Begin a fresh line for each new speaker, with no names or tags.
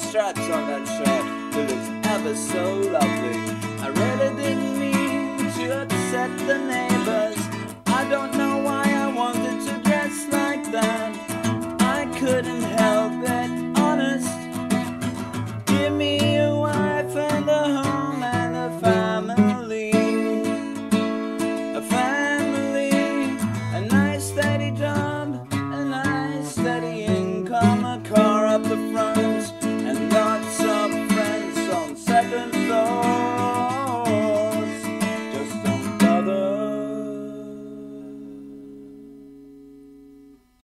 straps on that shirt. It looks ever so lovely. I really didn't mean to upset the neighbors. I don't know why I wanted to dress like that. I couldn't help it, honest. Give me